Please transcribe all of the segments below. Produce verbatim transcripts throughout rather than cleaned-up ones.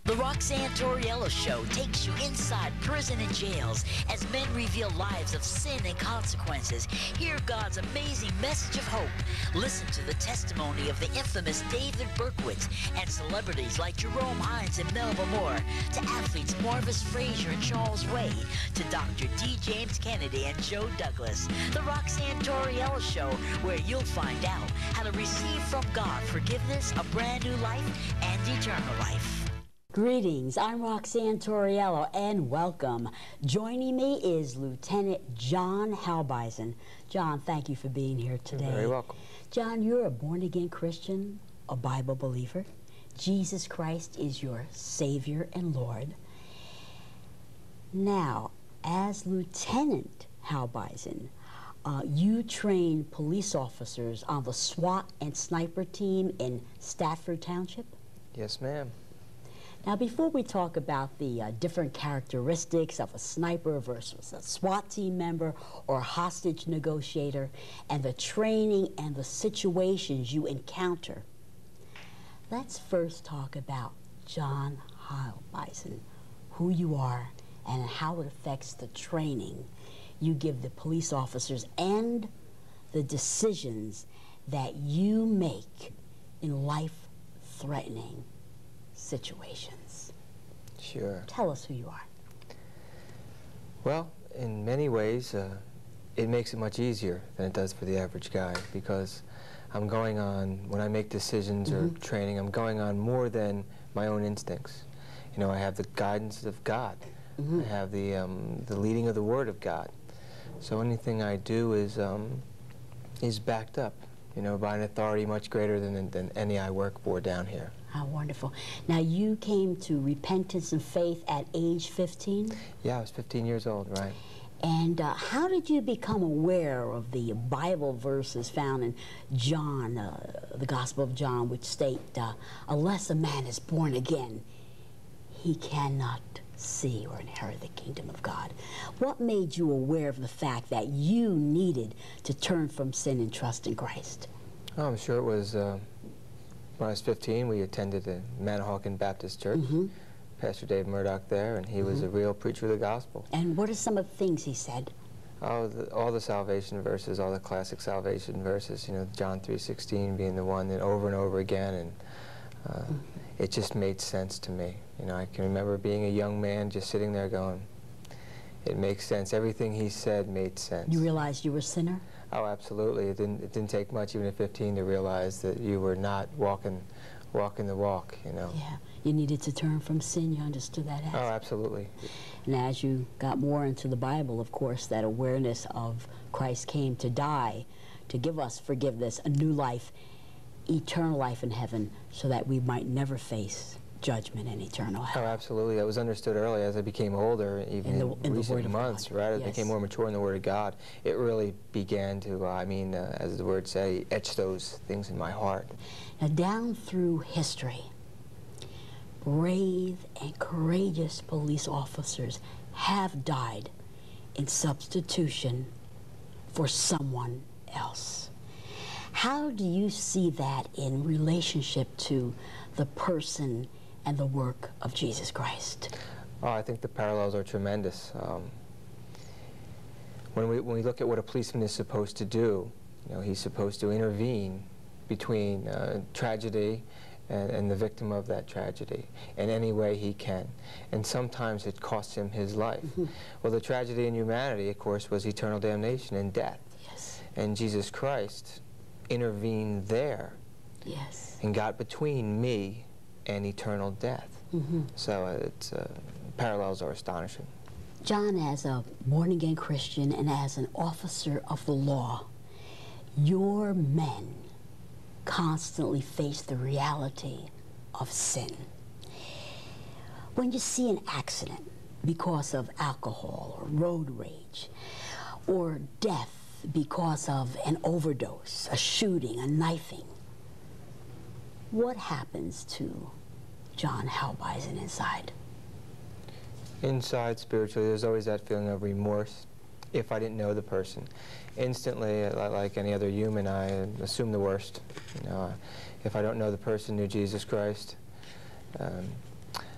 The RoxAnne Tauriello Show takes you inside prison and jails as men reveal lives of sin and consequences. Hear God's amazing message of hope. Listen to the testimony of the infamous David Berkowitz and celebrities like Jerome Hines and Melba Moore, to athletes Marvis Frazier and Charles Way, to Doctor D. James Kennedy and Joe Douglas. The RoxAnne Tauriello Show, where you'll find out how to receive from God forgiveness, a brand new life, and eternal life. Greetings, I'm RoxAnne Tauriello, and welcome. Joining me is Lieutenant John Halbeisen. John, thank you for being here today. You're very welcome. John, you're a born-again Christian, a Bible believer. Jesus Christ is your Savior and Lord. Now, as Lieutenant Halbeisen, uh, you train police officers on the SWAT and sniper team in Stafford Township? Yes, ma'am. Now, before we talk about the uh, different characteristics of a sniper versus a SWAT team member or a hostage negotiator, and the training and the situations you encounter, let's first talk about John Halbeisen, who you are and how it affects the training you give the police officers and the decisions that you make in life-threatening situations. Sure. Tell us who you are. Well, in many ways, uh, it makes it much easier than it does for the average guy, because I'm going on, when I make decisions mm-hmm. or training, I'm going on more than my own instincts. You know, I have the guidance of God. Mm-hmm. I have the, um, the leading of the Word of God. So anything I do is, um, is backed up, you know, by an authority much greater than, than any I work for down here. How wonderful. Now, you came to repentance and faith at age fifteen? Yeah, I was fifteen years old, right. And uh, how did you become aware of the Bible verses found in John, uh, the Gospel of John, which state, uh, unless a man is born again, he cannot see or inherit the kingdom of God? What made you aware of the fact that you needed to turn from sin and trust in Christ? Oh, I'm sure it was... Uh, When I was fifteen, we attended the Manahawkin Baptist Church. Mm-hmm. Pastor Dave Murdoch there, and he mm-hmm. was a real preacher of the gospel. And what are some of the things he said? Oh, the, all the salvation verses, all the classic salvation verses, you know, John three sixteen being the one, and over and over again, and uh, mm-hmm. it just made sense to me. You know, I can remember being a young man just sitting there going, it makes sense. Everything he said made sense. You realized you were a sinner? Oh, absolutely. It didn't, it didn't take much, even at fifteen, to realize that you were not walking, walking the walk, you know. Yeah. You needed to turn from sin. You understood that aspect. Oh, absolutely. And as you got more into the Bible, of course, that awareness of Christ came to die, to give us forgiveness, a new life, eternal life in heaven, so that we might never face judgment and eternal hell. Oh, absolutely. That was understood early. As I became older, even in, the, in, in recent months, right, as I became more mature in the Word of God, it really began to, uh, I mean, uh, as the words say, etch those things in my heart. Now, down through history, brave and courageous police officers have died in substitution for someone else. How do you see that in relationship to the person and the work of Jesus Christ? Oh, I think the parallels are tremendous. Um, when we when we look at what a policeman is supposed to do, you know, he's supposed to intervene between uh, tragedy and, and the victim of that tragedy in any way he can. And sometimes it costs him his life. Mm-hmm. Well, the tragedy in humanity, of course, was eternal damnation and death. Yes. And Jesus Christ intervened there. Yes. And got between me and eternal death. Mm-hmm. So uh, it's, uh, parallels are astonishing. John, as a born-again Christian and as an officer of the law, your men constantly face the reality of sin. When you see an accident because of alcohol or road rage, or death because of an overdose, a shooting, a knifing, what happens to John Halbeisen inside? Inside, spiritually, there's always that feeling of remorse if I didn't know the person. Instantly, like any other human, I assume the worst. You know, if I don't know the person, knew Jesus Christ, um,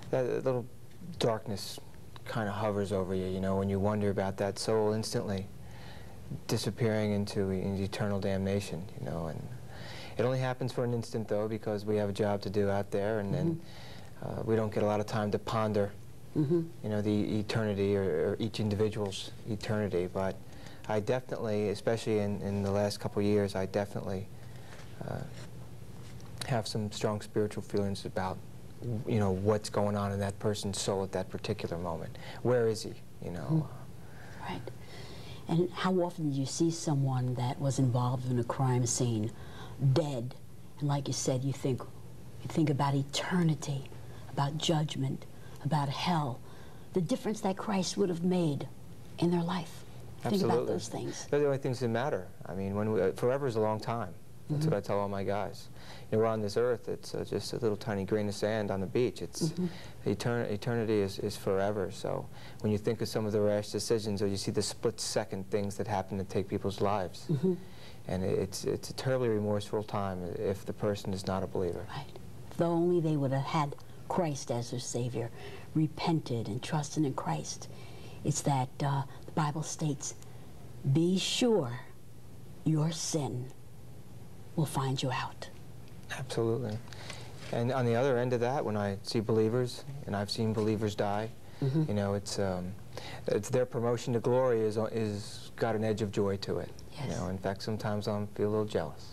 that little darkness kind of hovers over you, you know, when you wonder about that soul instantly disappearing into, into eternal damnation, you know. And it only happens for an instant, though, because we have a job to do out there, and then uh, we don't get a lot of time to ponder, mm-hmm. you know, the eternity, or, or each individual's eternity. But I definitely, especially in, in the last couple of years, I definitely uh, have some strong spiritual feelings about, you know, what's going on in that person's soul at that particular moment. Where is he, you know? Mm. Right. And how often do you see someone that was involved in a crime scene dead, and like you said, you think, you think about eternity, about judgment, about hell, the difference that Christ would have made in their life. Absolutely. Think about those things. They're the only things that matter. I mean, when we, uh, forever is a long time. That's mm-hmm. what I tell all my guys. You know, we're on this earth, it's uh, just a little tiny grain of sand on the beach. It's mm-hmm. etern eternity is, is forever. So when you think of some of the rash decisions, or you see the split-second things that happen to take people's lives, mm-hmm. and it's, it's a terribly remorseful time if the person is not a believer. Right. If only they would have had Christ as their Savior, repented and trusted in Christ. It's that uh, the Bible states, be sure your sin will find you out. Absolutely. And on the other end of that, when I see believers, and I've seen believers die, mm-hmm. you know, it's um, it's their promotion to glory is is got an edge of joy to it. Yes. You know, in fact, sometimes I feel a little jealous.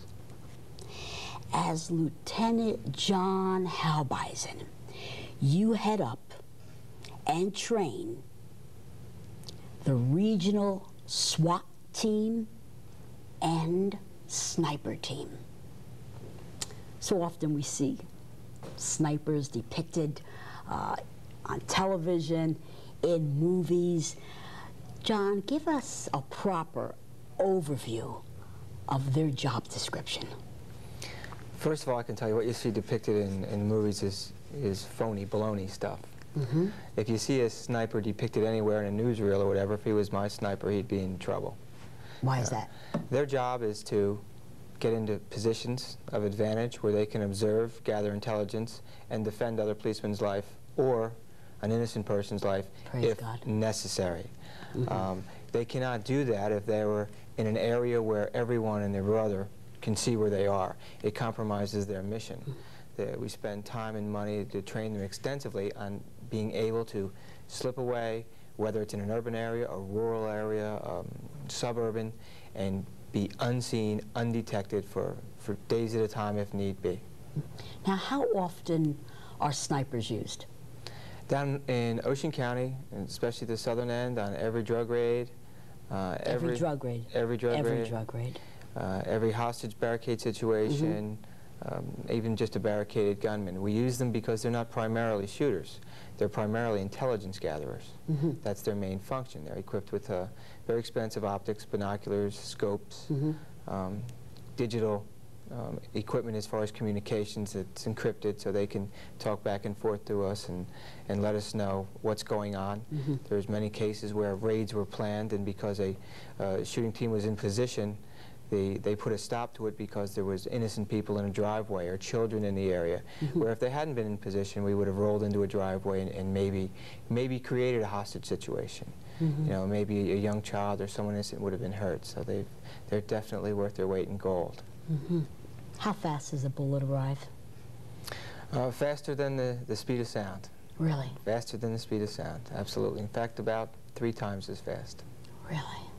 As Lieutenant John Halbeisen, you head up and train the regional SWAT team and sniper team. So often we see snipers depicted uh, on television, in movies. John, give us a proper overview of their job description. First of all, I can tell you what you see depicted in, in movies is, is phony, baloney stuff. Mm-hmm. If you see a sniper depicted anywhere in a newsreel or whatever, if he was my sniper, he'd be in trouble. Why is uh, that? Their job is to get into positions of advantage where they can observe, gather intelligence, and defend other policemen's life or an innocent person's life Praise if God. necessary. Mm-hmm. um, they cannot do that if they were in an area where everyone and their brother can see where they are. It compromises their mission. Mm-hmm. the, we spend time and money to train them extensively on being able to slip away, whether it's in an urban area, a rural area, um, suburban, and be unseen, undetected for, for days at a time if need be. Now, how often are snipers used? Down in Ocean County, and especially the southern end, on every drug raid. Uh, every, every drug raid? Every drug every raid. Every drug raid. Uh, every hostage barricade situation, mm-hmm. um, even just a barricaded gunman. We use them because they're not primarily shooters. They're primarily intelligence gatherers. Mm-hmm. That's their main function. They're equipped with uh, very expensive optics, binoculars, scopes, mm-hmm. um, digital um, equipment as far as communications that's encrypted so they can talk back and forth to us and, and let us know what's going on. Mm-hmm. There's many cases where raids were planned, and because a uh, shooting team was in position, They, they put a stop to it because there was innocent people in a driveway or children in the area, mm-hmm. where if they hadn't been in position, we would have rolled into a driveway and, and maybe maybe created a hostage situation. Mm-hmm. You know, maybe a young child or someone innocent would have been hurt. So they they're definitely worth their weight in gold. Mm-hmm. How fast does a bullet arrive? Uh, faster than the, the speed of sound. Really? Faster than the speed of sound, absolutely. In fact, about three times as fast. Really?